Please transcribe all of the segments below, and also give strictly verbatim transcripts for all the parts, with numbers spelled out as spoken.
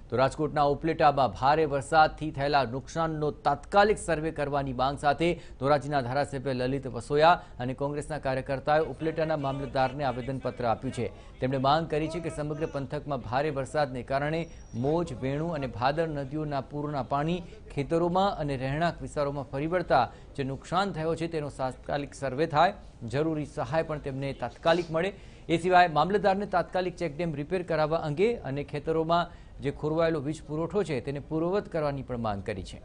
તો રાજકોટના ઉપલેટામાં ભારે વરસાદથી થયેલા નુકસાનનો તાત્કાલિક સર્વે કરવાની માંગ સાથે ધોરાજીના ધારાસભ્ય લલિત વસોયા અને કોંગ્રેસના કાર્યકર્તાઓએ ઉપલેટાના મામલતદારને આવેદનપત્ર આપ્યું છે। તેમણે માંગ કરી છે કે સમગ્ર પંથકમાં ભારે વરસાદને કારણે મોજ, વેણુ અને ભાદર નદીઓના પૂરના પાણી ખેતરોમાં અને રહેણાંક વિસ્તારોમાં ફરી વળતા જે નુકસાન થયો છે તેનો તાત્કાલિક સર્વે થાય, જરૂરી સહાય પણ તેમને તાત્કાલિક મળે। એ સિવાય મામલતદારને તાત્કાલિક ચેકડેમ રિપેર કરાવવા અંગે અને ખેતરોમાં જે ખોરવાયેલો વીજ પુરવઠો છે તેને પૂર્વવત કરવાની પણ માંગ કરી છે।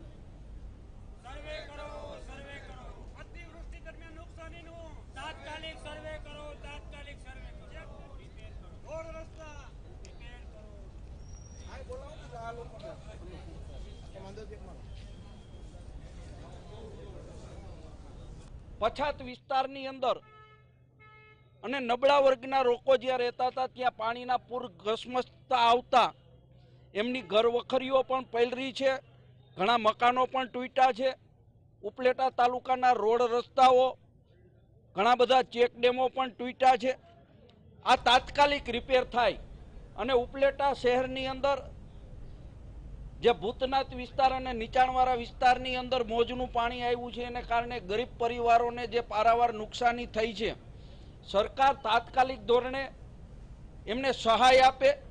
पछात विस्तारनी अंदर અને નબળા વર્ગના લોકો જ્યાં રહેતા હતા ત્યાં પાણીના પૂર ઘસમસતા આવતા એમની ઘર વખરીઓ પણ પલળી છે, ઘણા મકાનો પણ તૂટ્યા છે। ઉપલેટા તાલુકાના રોડ રસ્તાઓ, ઘણા બધા ચેકડેમો પણ તૂટ્યા છે। આ તાત્કાલિક રિપેર થાય અને ઉપલેટા શહેરની અંદર જે ભૂતનાથ વિસ્તાર અને નીચાણવાળા વિસ્તારની અંદર મોજનું પાણી આવ્યું છે એને કારણે ગરીબ પરિવારોને જે પારાવાર નુકસાની થઈ છે, સરકાર તાત્કાલિક ધોરણે એમને સહાય આપે।